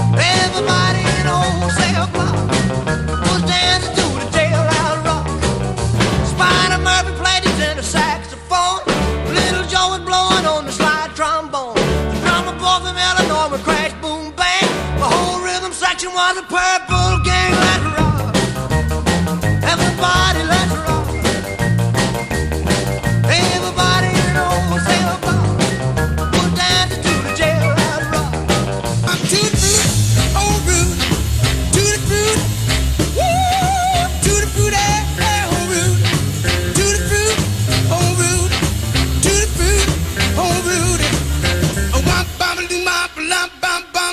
Everybody in old Santa Claus was dancing to the jailhouse rock. Spider Murphy played his tenor saxophone. Little Joe was blowing on the slide trombone. The drummer boy from Illinois would crash, boom, bang. The whole rhythm section was a purple gang. Let's rock. Everybody, let's rock. Everybody in old Santa Claus was dancing to the jailhouse rock. I'm to the fruit, oh root, to the fruit, woo, to the fruit, oh root, to the fruit, oh root, to the fruit, oh root. Oh, bum bum do my bum bum bum.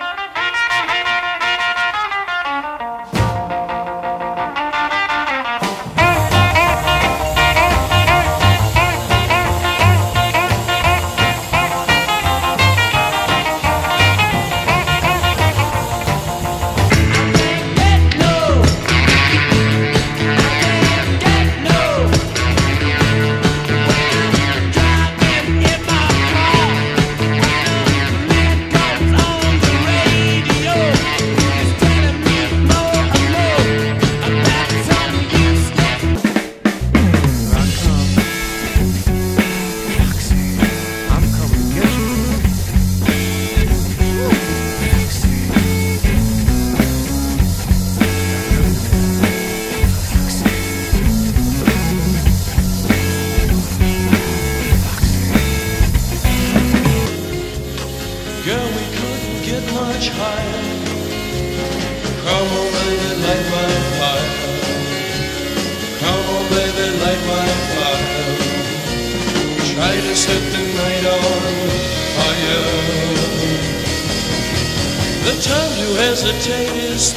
Girl, we couldn't get much higher. Come on, baby, light my fire. Come on, baby, light my fire. Try to set the night on fire. The time to hesitate is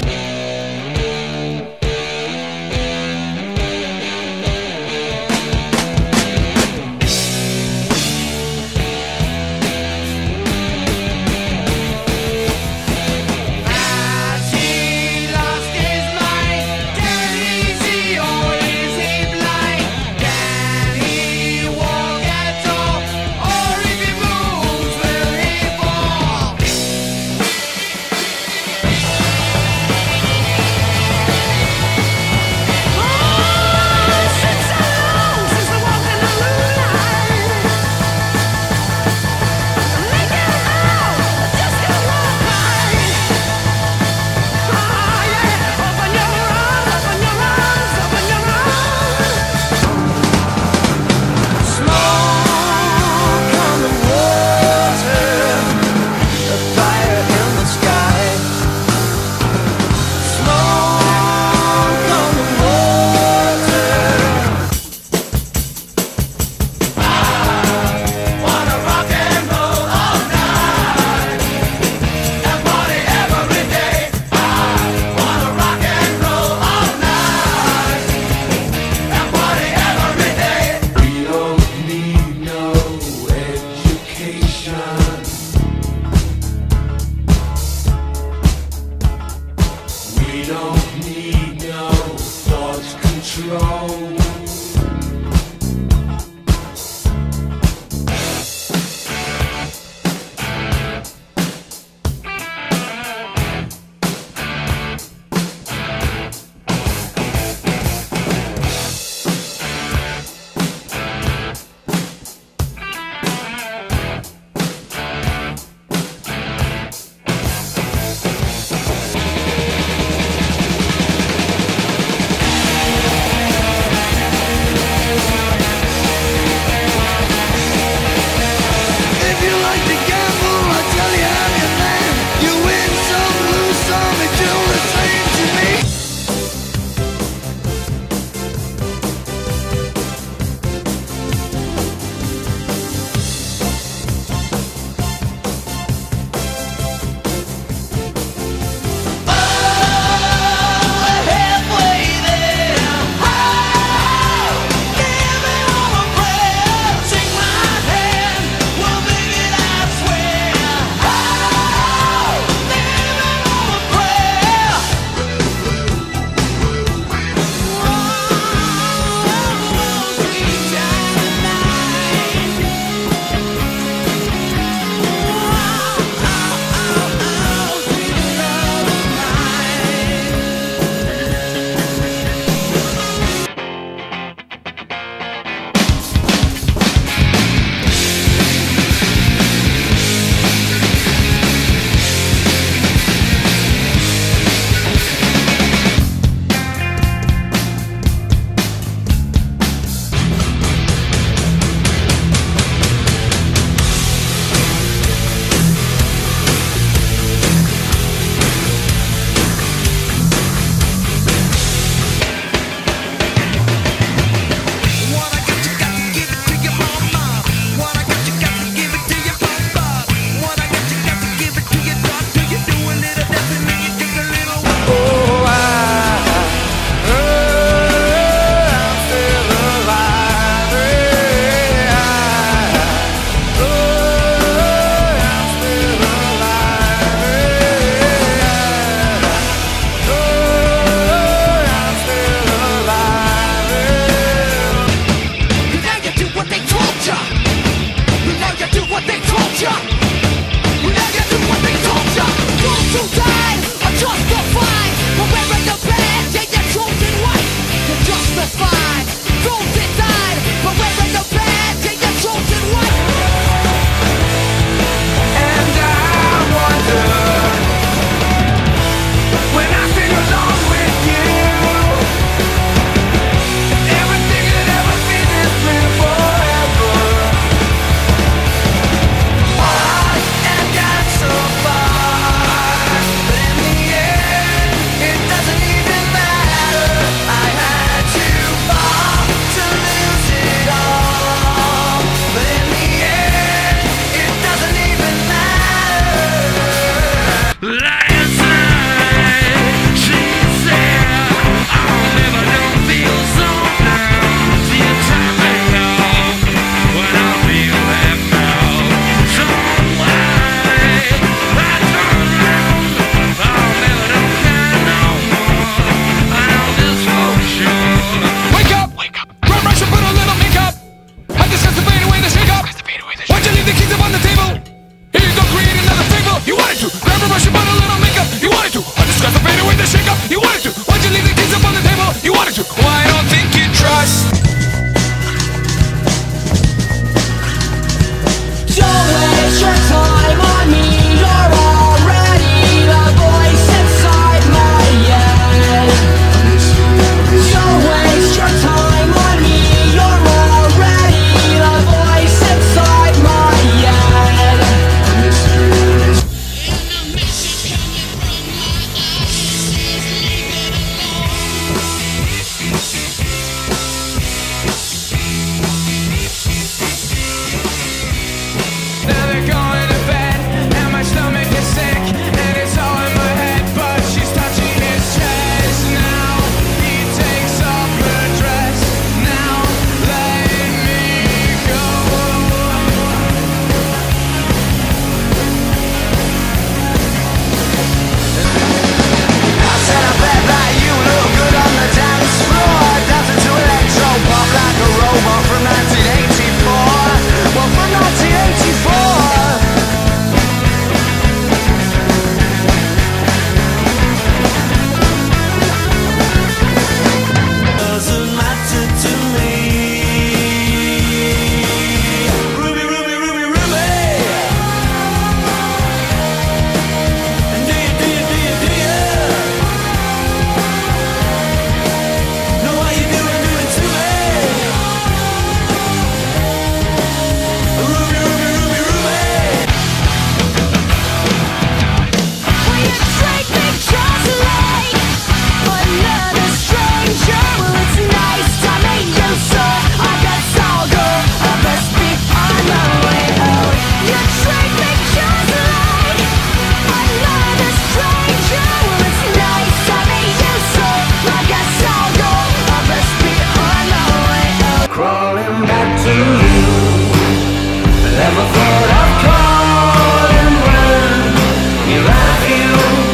you.